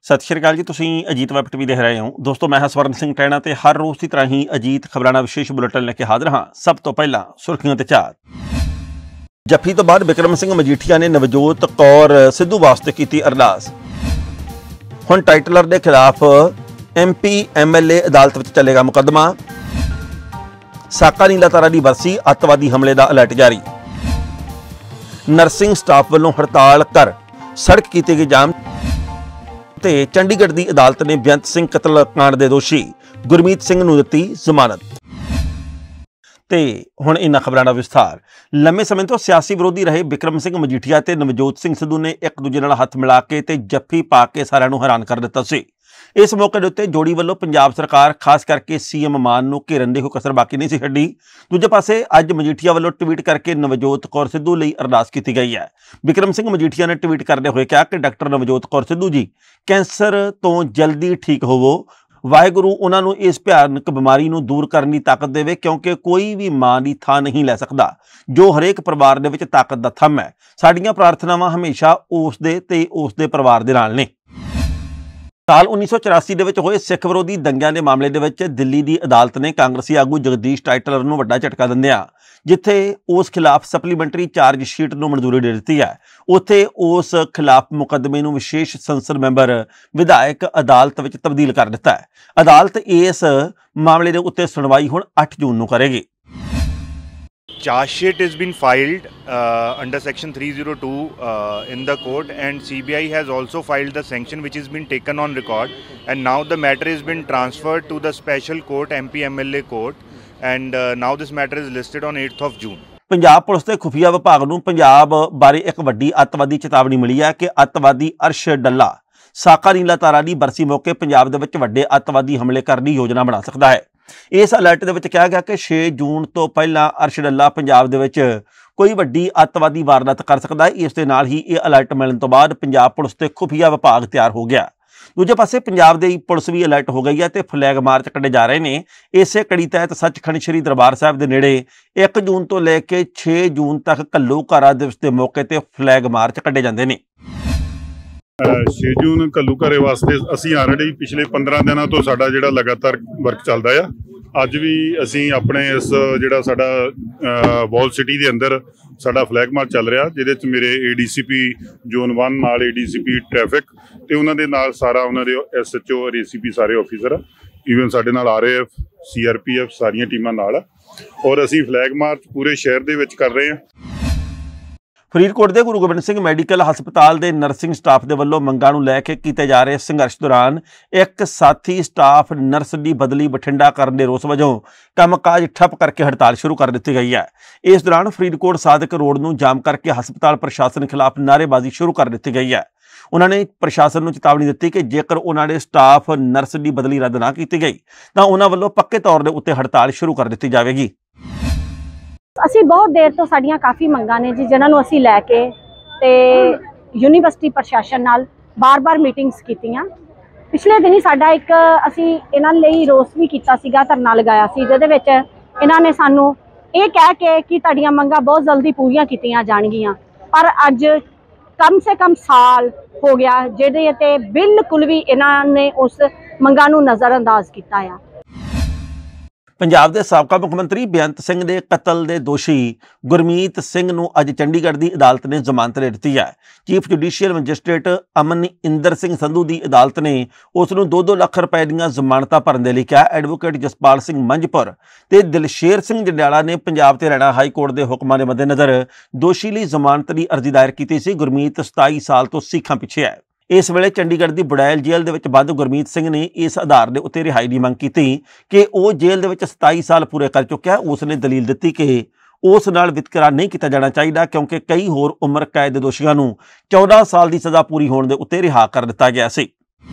सत श्री अकाल जी। तुसीं अजीत वैब टीवी देख रहे हो। दोस्तों मैं स्वर्ण सिंह टैणा ते हर रोज़ की तरह ही अजीत खबरां दा विशेष बुलेटिन लेके हाजिर हाँ। सब तो पहला सुर्खियां ते चार। जफ्फी तो बाद बिक्रम सिंह मजीठिया ने नवजोत कौर सिद्धू वास्ते की अरदास। हुण टाइटलर के खिलाफ MP MLA अदालत में चलेगा मुकदमा। साका नीला तारा की बरसी, अतवादी हमले का अलर्ट जारी। नर्सिंग स्टाफ वालों हड़ताल कर सड़क की गई जाम। ते चंडीगढ़ की अदालत ने बेअंत सिंह कतल कांड के दोषी गुरमीत सिंह नूं दित्ती जमानत। ते हुण इन्हां खबरां दा विस्तार। लंबे समय तो सियासी विरोधी रहे बिक्रम सिंह मजीठिया ते नवजोत सिंह सिद्धू ने एक दूजे नाल हत्थ मिला के ते जफ्फी पा के सारिआं नूं हैरान कर दित्ता सी। इस मौके के उत्ते जोड़ी वालों पंजाब सरकार खास करके CM मान नूं घेरन दी कोई कसर बाकी नहीं सी छड्डी। दूजे पासे अज मजीठिया वालों ट्वीट करके नवजोत कौर सिद्धू लई अरदास की गई है। बिक्रम सिंह मजीठिया ने ट्वीट करते हुए कहा कि डॉक्टर नवजोत कौर सिद्धू जी कैंसर तो जल्दी ठीक होवो। वाहिगुरू उन्हां नूं इस भयानक बीमारी नूं दूर करने की ताकत देवे, क्योंकि कोई भी मां की थां नहीं लै सकदा जो हरेक परिवार दे विच ताकत दा थंम है। साडीआं प्रार्थनावां हमेशा उस दे परिवार दे नाल ने। साल 1984 ਦੇ ਹੋਏ ਸਿੱਖ ਵਿਰੋਧੀ ਦੰਗਿਆਂ ਦੇ ਮਾਮਲੇ ਦੇ ਵਿੱਚ ਦਿੱਲੀ ਦੀ ਅਦਾਲਤ ਨੇ ਕਾਂਗਰਸੀ ਆਗੂ ਜਗਦੀਸ਼ ਟਾਈਟਲਰ ਨੂੰ ਵੱਡਾ ਝਟਕਾ ਦਿੰਦਿਆਂ ਜਿੱਥੇ ਉਸ ਖਿਲਾਫ ਸਪਲੀਮੈਂਟਰੀ ਚਾਰਜ ਸ਼ੀਟ ਨੂੰ ਮਨਜ਼ੂਰੀ ਦੇ ਦਿੱਤੀ ਹੈ, ਉੱਥੇ ਉਸ ਖਿਲਾਫ ਮੁਕੱਦਮੇ ਨੂੰ ਵਿਸ਼ੇਸ਼ ਸੰਸਦ ਮੈਂਬਰ ਵਿਧਾਇਕ ਅਦਾਲਤ ਵਿੱਚ ਤਬਦੀਲ ਕਰ ਦਿੱਤਾ ਹੈ। ਅਦਾਲਤ ਇਸ ਮਾਮਲੇ ਦੇ ਉੱਤੇ ਸੁਣਵਾਈ ਹੁਣ 8 ਜੂਨ ਨੂੰ ਕਰੇਗੀ। Charge sheet has been filed under section 302 in the court, and CBI has also filed the sanction which has been taken on record, and now the matter has been transferred to the special court MP MLA court, and now this matter is listed on 8th of June। Punjab police ਦੇ ਖੁਫੀਆ ਵਿਭਾਗ ਨੂੰ ਪੰਜਾਬ ਬਾਰੇ ਇੱਕ ਵੱਡੀ ਅੱਤਵਾਦੀ ਚੇਤਾਵਨੀ ਮਿਲੀ ਹੈ ਕਿ ਅੱਤਵਾਦੀ ਅਰਸ਼ ਡੱਲਾ ਸਾਕਾ ਨੀਲਾ ਤਾਰਾ ਦੀ ਬਰਸੀ ਮੌਕੇ ਪੰਜਾਬ ਦੇ ਵਿੱਚ ਵੱਡੇ ਅੱਤਵਾਦੀ ਹਮਲੇ ਕਰਨ ਦੀ ਯੋਜਨਾ ਬਣਾ ਸਕਦਾ ਹੈ। इस अलर्ट ਦੇ ਵਿੱਚ ਕਿਹਾ ਗਿਆ ਕਿ 6 ਜੂਨ ਤੋਂ ਪਹਿਲਾਂ ਅਰਸ਼ ਡੱਲਾ ਪੰਜਾਬ ਦੇ ਵਿੱਚ ਕੋਈ ਵੱਡੀ ਅੱਤਵਾਦੀ ਵਾਰਦਾਤ ਕਰ ਸਕਦਾ ਹੈ। ਇਸ ਦੇ ਨਾਲ ਹੀ ਇਹ ਅਲਰਟ ਮਿਲਣ ਤੋਂ ਬਾਅਦ ਪੰਜਾਬ ਪੁਲਿਸ ਤੇ ਖੁਫੀਆ ਵਿਭਾਗ ਤਿਆਰ ਹੋ ਗਿਆ। ਦੂਜੇ ਪਾਸੇ ਪੰਜਾਬ ਦੀ ਪੁਲਿਸ ਵੀ ਅਲਰਟ ਹੋ ਗਈ ਹੈ ਤੇ ਫਲੈਗ ਮਾਰਚ ਕੱਢੇ ਜਾ ਰਹੇ ਨੇ। ਇਸੇ ਕੜੀ ਤਹਿਤ ਸੱਚਖੰਡ ਸ੍ਰੀ ਦਰਬਾਰ ਸਾਹਿਬ ਦੇ ਨੇੜੇ 1 ਜੂਨ ਤੋਂ ਲੈ ਕੇ 6 ਜੂਨ ਤੱਕ ਘੱਲੂਘਾਰਾ ਦਿਵਸ ਦੇ ਮੌਕੇ ਤੇ ਫਲੈਗ ਮਾਰਚ ਕੱਢੇ ਜਾਂਦੇ ਨੇ। 6 ਜੂਨ ਘੱਲੂਘਾਰੇ ਵਾਸਤੇ ਅਸੀਂ ਆਲਰੇਡੀ ਪਿਛਲੇ 15 ਦਿਨਾਂ ਤੋਂ ਸਾਡਾ ਜਿਹੜਾ ਲਗਾਤਾਰ ਵਰਕ ਚੱਲਦਾ ਆ। ਅੱਜ ਵੀ ਅਸੀਂ ਆਪਣੇ ਇਸ ਜਿਹੜਾ ਸਾਡਾ ਵਾਲ ਸਿਟੀ ਦੇ ਅੰਦਰ ਸਾਡਾ ਫਲੈਗ ਮਾਰਚ ਚੱਲ ਰਿਹਾ, ਜਿਹਦੇ 'ਚ ਮੇਰੇ ADCP ਜ਼ੋਨ 1 ਨਾਲ ADCP ਟ੍ਰੈਫਿਕ ਤੇ ਉਹਨਾਂ ਦੇ ਨਾਲ ਸਾਰਾ ਉਹਨਾਂ ਦੇ SHO ਔਰ ACP ਸਾਰੇ ਆਫਿਸਰ, ਈਵਨ ਸਾਡੇ ਨਾਲ RAF CRPF ਸਾਰੀਆਂ ਟੀਮਾਂ ਨਾਲ, ਔਰ ਅਸੀਂ ਫਲੈਗ ਮਾਰਚ ਪੂਰੇ ਸ਼ਹਿਰ ਦੇ ਵਿੱਚ ਕਰ ਰਹੇ ਹਾਂ। ਫਰੀਦਕੋਟ ਦੇ ਗੁਰੂ ਗੋਬਿੰਦ ਸਿੰਘ ਮੈਡੀਕਲ ਹਸਪਤਾਲ ਦੇ ਨਰਸਿੰਗ ਸਟਾਫ ਦੇ ਵੱਲੋਂ ਮੰਗਾਂ ਨੂੰ ਲੈ ਕੇ ਕੀਤੇ ਜਾ ਰਹੇ ਸੰਘਰਸ਼ ਦੌਰਾਨ ਇੱਕ ਸਾਥੀ ਸਟਾਫ ਨਰਸ ਦੀ ਬਦਲੀ ਬਠਿੰਡਾ ਕਰਨ ਦੇ ਰੋਸ ਵਜੋਂ ਕੰਮਕਾਜ ਠੱਪ ਕਰਕੇ ਹੜਤਾਲ ਸ਼ੁਰੂ ਕਰ ਦਿੱਤੀ ਗਈ ਹੈ। ਇਸ ਦੌਰਾਨ ਫਰੀਦਕੋਟ ਸਾਦਿਕ ਰੋਡ ਨੂੰ ਜਾਮ ਕਰਕੇ ਹਸਪਤਾਲ ਪ੍ਰਸ਼ਾਸਨ ਖਿਲਾਫ ਨਾਅਰੇਬਾਜ਼ੀ ਸ਼ੁਰੂ ਕਰ ਦਿੱਤੀ ਗਈ ਹੈ। ਉਹਨਾਂ ਨੇ ਪ੍ਰਸ਼ਾਸਨ ਨੂੰ ਚੇਤਾਵਨੀ ਦਿੱਤੀ ਕਿ ਜੇਕਰ ਉਹਨਾਂ ਦੇ ਸਟਾਫ ਨਰਸ ਦੀ ਬਦਲੀ ਰੱਦ ਨਾ ਕੀਤੀ ਗਈ ਤਾਂ ਉਹਨਾਂ ਵੱਲੋਂ ਪੱਕੇ ਤੌਰ ਦੇ ਉੱਤੇ ਹੜਤਾਲ ਸ਼ੁਰੂ ਕਰ ਦਿੱਤੀ ਜਾਵੇਗੀ। ਅਸੀਂ ਬਹੁਤ ਦੇਰ ਤੋਂ ਸਾਡੀਆਂ ਕਾਫੀ ਮੰਗਾਂ ਨੇ ਜੀ, ਜਿਨ੍ਹਾਂ ਨੂੰ ਅਸੀਂ ਲੈ ਕੇ ਤੇ ਯੂਨੀਵਰਸਿਟੀ ਪ੍ਰਸ਼ਾਸਨ ਨਾਲ ਬਾਰ-ਬਾਰ ਮੀਟਿੰਗਸ ਕੀਤੀਆਂ। ਪਿਛਲੇ ਦਿਨੀ ਸਾਡਾ ਇੱਕ ਅਸੀਂ ਇਹਨਾਂ ਲਈ ਰੋਸ ਵੀ ਕੀਤਾ ਸੀਗਾ, ਧਰਨਾ ਲਗਾਇਆ ਸੀ, ਜਿਹਦੇ ਵਿੱਚ ਇਹਨਾਂ ਨੇ ਸਾਨੂੰ ਇਹ ਕਹਿ ਕੇ ਕਿ ਤੁਹਾਡੀਆਂ ਮੰਗਾਂ ਬਹੁਤ ਜਲਦੀ ਪੂਰੀਆਂ ਕੀਤੀਆਂ ਜਾਣਗੀਆਂ, ਪਰ ਅੱਜ ਕਮ ਸੇ ਕਮ ਸਾਲ ਹੋ ਗਿਆ ਜਿਹਦੇ ਤੇ ਬਿਲਕੁਲ ਵੀ ਇਹਨਾਂ ਨੇ ਉਸ ਮੰਗਾਂ ਨੂੰ ਨਜ਼ਰਅੰਦਾਜ਼ ਕੀਤਾ ਆ। ਪੰਜਾਬ ਦੇ ਸਾਬਕਾ ਮੁੱਖ ਮੰਤਰੀ ਬੇਅੰਤ ਸਿੰਘ ਦੇ ਕਤਲ ਦੇ ਦੋਸ਼ੀ ਗੁਰਮੀਤ ਸਿੰਘ ਨੂੰ ਅੱਜ ਚੰਡੀਗੜ੍ਹ ਦੀ ਅਦਾਲਤ ਨੇ ਜ਼ਮਾਨਤ ਦੇ ਦਿੱਤੀ ਹੈ। Chief judicial magistrate Amaninder Singh Sandhu ਦੀ ਅਦਾਲਤ ਨੇ ਉਸ ਨੂੰ 2-2 ਲੱਖ ਰੁਪਏ ਦੀਆਂ ਜ਼ਮਾਨਤਾਂ ਭਰਨ ਦੇ ਲਈ ਕਿਹਾ। ਐਡਵੋਕੇਟ ਜਸਪਾਲ ਸਿੰਘ ਮੰਝਪੁਰ ਤੇ ਦਿਲਸ਼ੇਰ ਸਿੰਘ ਜੰਡਿਆਲਾ ਨੇ ਪੰਜਾਬ ਤੇ ਹਰਿਆਣਾ ਹਾਈ ਕੋਰਟ ਦੇ ਹੁਕਮਾਂ ਦੇ ਮੱਦੇਨਜ਼ਰ ਦੋਸ਼ੀ ਲਈ ਜ਼ਮਾਨਤ ਦੀ ਅਰਜ਼ੀ ਦਾਇਰ ਕੀਤੀ ਸੀ। ਗੁਰਮੀਤ 27 ਸਾਲ ਤੋਂ ਸੀਖਾਂ ਪਿੱਛੇ ਹੈ। ਇਸ ਵੇਲੇ ਚੰਡੀਗੜ੍ਹ ਦੀ ਬੁੜੈਲ ਜੇਲ੍ਹ ਦੇ ਵਿੱਚ ਬੰਦ ਗੁਰਮੀਤ ਸਿੰਘ ਨੇ ਇਸ ਆਧਾਰ ਦੇ ਉੱਤੇ ਰਿਹਾਈ ਦੀ ਮੰਗ ਕੀਤੀ ਕਿ ਉਹ ਜੇਲ੍ਹ ਦੇ ਵਿੱਚ 27 ਸਾਲ ਪੂਰੇ ਕਰ ਚੁੱਕਿਆ। ਉਸ ਨੇ ਦਲੀਲ ਦਿੱਤੀ ਕਿ ਉਸ ਨਾਲ ਵਿਤਕਰਾ ਨਹੀਂ ਕੀਤਾ ਜਾਣਾ ਚਾਹੀਦਾ, ਕਿਉਂਕਿ ਕਈ ਹੋਰ ਉਮਰ ਕੈਦ ਦੇ ਦੋਸ਼ੀਆਂ ਨੂੰ 14 ਸਾਲ ਦੀ ਸਜ਼ਾ ਪੂਰੀ ਹੋਣ ਦੇ ਉੱਤੇ ਰਿਹਾ ਕਰ ਦਿੱਤਾ ਗਿਆ ਸੀ।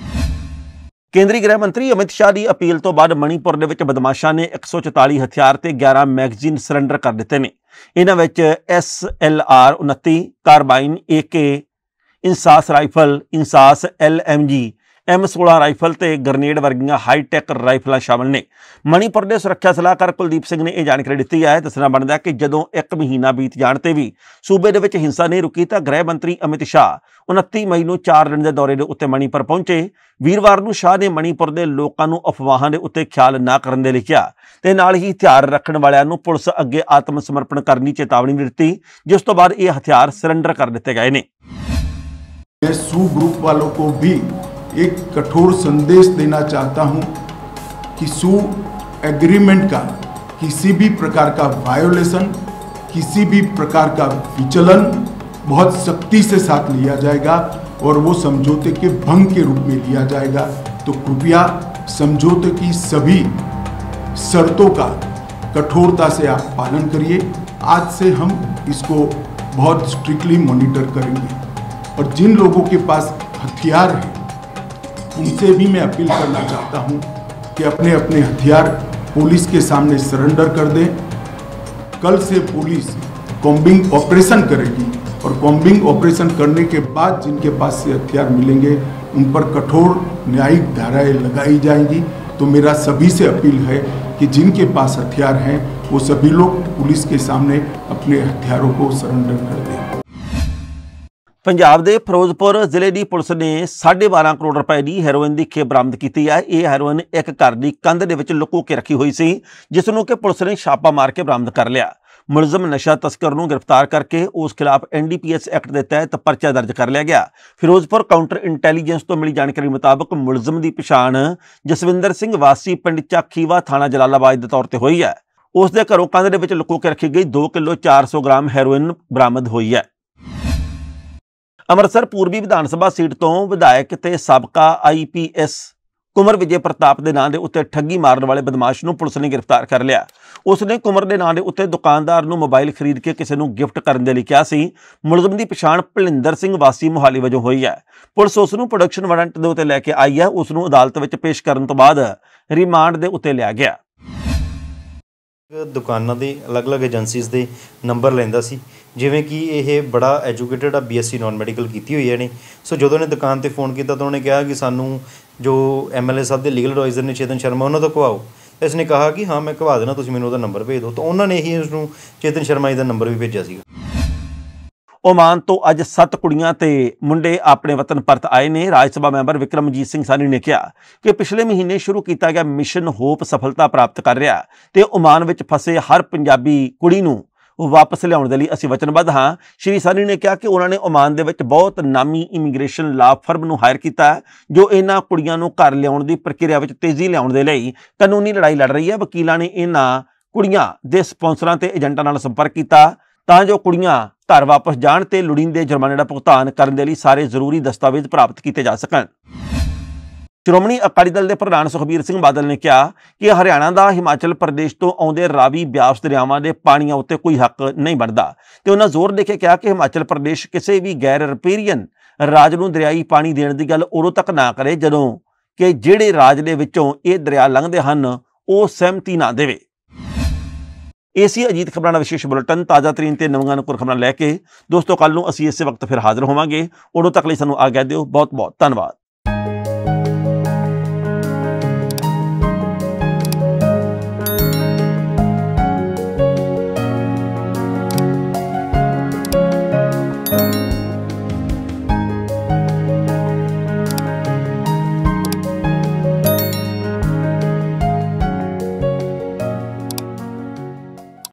ਕੇਂਦਰੀ ਗ੍ਰਹਿ ਮੰਤਰੀ ਅਮਿਤ ਸ਼ਾਹ ਦੀ ਅਪੀਲ ਤੋਂ ਬਾਅਦ ਮਣੀਪੁਰ ਦੇ ਵਿੱਚ ਬਦਮਾਸ਼ਾਂ ਨੇ 144 ਹਥਿਆਰ ਤੇ 11 ਮੈਗਜ਼ੀਨ ਸਰੈਂਡਰ ਕਰ ਦਿੱਤੇ ਨੇ। ਇਹਨਾਂ ਵਿੱਚ SLR 29 carbine AK INSAS rifle, INSAS LMG, M16 rifle ਤੇ ਗ੍ਰਨੇਡ ਵਰਗੀਆਂ ਹਾਈਟੈਕ ਰਾਈਫਲਾਂ ਸ਼ਾਮਲ ਨੇ। ਮਣੀਪੁਰ ਦੇ ਸੁਰੱਖਿਆ ਸਲਾਹਕਾਰ ਕੁਲਦੀਪ ਸਿੰਘ ਨੇ ਇਹ ਜਾਣਕਾਰੀ ਦਿੱਤੀ ਹੈ। ਦੱਸਣਾ ਬਣਦਾ ਕਿ ਜਦੋਂ 1 ਮਹੀਨਾ ਬੀਤ ਜਾਣ ਤੇ ਵੀ ਸੂਬੇ ਦੇ ਵਿੱਚ ਹਿੰਸਾ ਨਹੀਂ ਰੁਕੀ ਤਾਂ ਗ੍ਰਹਿ ਮੰਤਰੀ ਅਮਿਤ ਸ਼ਾਹ 29 ਮਈ ਨੂੰ 4 ਦਿਨ ਦੇ ਦੌਰੇ ਦੇ ਉੱਤੇ ਮਣੀਪੁਰ ਪਹੁੰਚੇ। ਵੀਰਵਾਰ ਨੂੰ ਸ਼ਾਹ ਨੇ ਮਣੀਪੁਰ ਦੇ ਲੋਕਾਂ ਨੂੰ ਅਫਵਾਹਾਂ ਦੇ ਉੱਤੇ ਖਿਆਲ ਨਾ ਕਰਨ ਦੇ ਲਈ ਕਿਹਾ ਤੇ ਨਾਲ ਹੀ ਹਥਿਆਰ ਰੱਖਣ ਵਾਲਿਆਂ ਨੂੰ ਪੁਲਿਸ ਅੱਗੇ ਆਤਮ ਸਮਰਪਣ ਕਰਨ ਦੀ ਚੇਤਾਵਨੀ ਦਿੱਤੀ, ਜਿਸ ਤੋਂ बाद ये हथियार सरेंडर कर दिए गए ने। मैं सू ग्रुप वालों को भी एक कठोर संदेश देना चाहता हूं कि सू एग्रीमेंट का किसी भी प्रकार का वायोलेशन, किसी भी प्रकार का विचलन बहुत सख्ती से साथ लिया जाएगा और वो समझौते के भंग के रूप में लिया जाएगा। तो कृपया समझौते की सभी शर्तों का कठोरता से आप पालन करिए। आज से हम इसको बहुत स्ट्रिक्टली मॉनिटर करेंगे और जिन लोगों के पास हथियार हैं उनसे भी मैं अपील करना चाहता हूं कि अपने अपने हथियार पुलिस के सामने सरेंडर कर दें। कल से पुलिस कॉम्बिंग ऑपरेशन करेगी और कॉम्बिंग ऑपरेशन करने के बाद जिनके पास से हथियार मिलेंगे उन पर कठोर न्यायिक धाराएं लगाई जाएंगी। तो मेरा सभी से अपील है कि जिनके पास हथियार हैं वो सभी लोग पुलिस के सामने अपने हथियारों को सरेंडर कर दें। पंजाब के फिरोजपुर जिले की पुलिस ने 12.5 करोड़ रुपए की हैरोइन की खेप बरामद की है। यह हैरोइन एक घर की कंध के विच लुको के रखी हुई सी, जिसनों कि पुलिस ने छापा मार के बरामद कर लिया। मुलजम नशा तस्कर नूं गिरफ्तार करके उस खिलाफ NDPS एक्ट के तहत परचा दर्ज कर लिया गया। फिरोजपुर काउंटर इंटैलीजेंस तो मिली जानकारी मुताबक मुलजम की पछाण जसविंदर सिंह वासी पिंड चाखीवा थाना जलालाबाद के तौर पर हुई है। उसके घरों कंध के विच लुको के रखी गई 2 किलो 400 ग्राम हैरोइन बरामद हुई है। ਅੰਮ੍ਰਿਤਸਰ ਪੂਰਬੀ ਵਿਧਾਨ ਸਭਾ ਸੀਟ ਤੋਂ ਵਿਧਾਇਕ ਤੇ ਸਾਬਕਾ IPS ਕੁਮਰ ਵਿਜੇ ਪ੍ਰਤਾਪ ਦੇ ਨਾਂ ਦੇ ਉੱਤੇ ਠੱਗੀ ਮਾਰਨ ਵਾਲੇ ਬਦਮਾਸ਼ ਨੂੰ ਪੁਲਿਸ ਨੇ ਗ੍ਰਿਫਤਾਰ ਕਰ ਲਿਆ। ਉਸ ਨੇ ਕੁਮਰ ਦੇ ਨਾਂ ਦੇ ਉੱਤੇ ਦੁਕਾਨਦਾਰ ਨੂੰ ਮੋਬਾਈਲ ਖਰੀਦ ਕੇ ਕਿਸੇ ਨੂੰ ਗਿਫਟ ਕਰਨ ਦੇ ਲਈ ਕਿਹਾ ਸੀ। ਮੁਲਜ਼ਮ ਦੀ ਪਛਾਣ ਭਲਿੰਦਰ ਸਿੰਘ ਵਾਸੀ ਮੁਹਾਲੀ ਵਜੋਂ ਹੋਈ ਹੈ। ਪੁਲਿਸ ਉਸ ਨੂੰ ਪ੍ਰੋਡਕਸ਼ਨ ਵਾਰੰਟ ਦੇ ਉੱਤੇ ਲੈ ਕੇ ਆਈ ਹੈ। ਉਸ ਨੂੰ ਅਦਾਲਤ ਵਿੱਚ ਪੇਸ਼ ਕਰਨ ਤੋਂ ਬਾਅਦ ਰਿਮਾਂਡ ਦੇ ਉੱਤੇ ਲਿਆ ਗਿਆ। ਦੁਕਾਨਾਂ ਦੇ ਅਲੱਗ-ਅਲੱਗ ਏਜੰਸੀਜ਼ ਦੇ ਨੰਬਰ ਲੈਂਦਾ ਸੀ, ਜਿਵੇਂ ਕਿ ਇਹ ਬੜਾ ਐਜੂਕੇਟਡ ਆ, BSc ਨਾਨ ਮੈਡੀਕਲ ਕੀਤੀ ਹੋਈ ਹੈ ਨੇ। ਸੋ ਜਦੋਂ ਨੇ ਦੁਕਾਨ ਤੇ ਫੋਨ ਕੀਤਾ ਤਾਂ ਉਹਨੇ ਕਿਹਾ ਕਿ ਸਾਨੂੰ ਜੋ MLA ਸਾਹਿਬ ਦੇ ਲੀਗਲ ਐਡਵਾਈਜ਼ਰ ਨੇ ਚੇਤਨ ਸ਼ਰਮਾ ਉਹਨਾਂ ਤੋਂ ਘਵਾਓ। ਇਸ ਨੇ ਕਹਾ ਕਿ ਹਾਂ ਮੈਂ ਘਵਾ ਦੇਣਾ, ਤੁਸੀਂ ਮੈਨੂੰ ਉਹਦਾ ਨੰਬਰ ਭੇਜ ਦਿਓ। ਤਾਂ ਉਹਨਾਂ ਨੇ ਹੀ ਉਸਨੂੰ ਚੇਤਨ ਸ਼ਰਮਾ ਜੀ ਦਾ ਨੰਬਰ ਵੀ ਭੇਜਿਆ ਸੀਗਾ। ओमान तो अज 7 कुड़ियां ते मुंडे अपने वतन परत आए ने। राज सभा मैंबर विक्रमजीत सिंह सानी ने कहा कि पिछले महीने शुरू किया गया मिशन होप सफलता प्राप्त कर रहा ते ओमान विच फसे हर पंजाबी कुड़ी नूं वापस लियाउण दे लई असीं वचनबद्ध हाँ। श्री सानी ने कहा कि उन्होंने ओमान दे विच बहुत नामी इमीग्रेशन ला फर्म नूं हायर किया जो इन्हां कुड़ियां नूं घर लियाउण दी प्रक्रिया विच तेजी लियाउण दे लई कानूनी लड़ाई लड़ रही है। वकीलां ने इन्हां कुड़ियां दे स्पॉन्सरां ते एजेंटां नाल संपर्क किया ਤਾਂ ਜੋ ਕੁੜੀਆਂ ਘਰ ਵਾਪਸ ਜਾਣ ਤੇ ਲੋੜੀਂਦੇ ਜੁਰਮਾਨੇ ਦਾ ਭੁਗਤਾਨ ਕਰਨ ਦੇ ਲਈ ਸਾਰੇ ਜ਼ਰੂਰੀ ਦਸਤਾਵੇਜ਼ ਪ੍ਰਾਪਤ ਕੀਤੇ ਜਾ ਸਕਣ। ਸ਼੍ਰੋਮਣੀ ਅਕਾਲੀ ਦਲ ਦੇ ਪ੍ਰਧਾਨ ਸੁਖਬੀਰ ਸਿੰਘ ਬਾਦਲ ਨੇ ਕਿਹਾ ਕਿ ਹਰਿਆਣਾ ਦਾ ਹਿਮਾਚਲ ਪ੍ਰਦੇਸ਼ ਤੋਂ ਆਉਂਦੇ ਰਾਵੀ ਬਿਆਸ ਦਰਿਆਵਾਂ ਦੇ ਪਾਣੀਆਂ ਉੱਤੇ ਕੋਈ ਹੱਕ ਨਹੀਂ ਬਣਦਾ ਤੇ ਉਹਨਾਂ ਜ਼ੋਰ ਦੇ ਕੇ ਕਿਹਾ ਕਿ ਹਿਮਾਚਲ ਪ੍ਰਦੇਸ਼ ਕਿਸੇ ਵੀ ਗੈਰ ਰਿਪੇਰੀਅਨ ਰਾਜ ਨੂੰ ਦਰਿਆਈ ਪਾਣੀ ਦੇਣ ਦੀ ਗੱਲ ਉਦੋਂ ਤੱਕ ਨਾ ਕਰੇ ਜਦੋਂ ਕਿ ਜਿਹੜੇ ਰਾਜ ਦੇ ਵਿੱਚੋਂ ਇਹ ਦਰਿਆ ਲੰਘਦੇ ਹਨ ਉਹ ਸਹਿਮਤੀ ਨਾ ਦੇਵੇ। एसी अजीत खबरां दा विशेष बुलेटिन ताज़ा तरीन ते नवीं नकुर खबरां लैके दोस्तों कल नूं असीं इसे वक्त फिर हाज़र होवांगे। उदों तक लई सानूं आग्या दिओ। बहुत बहुत धन्नवाद।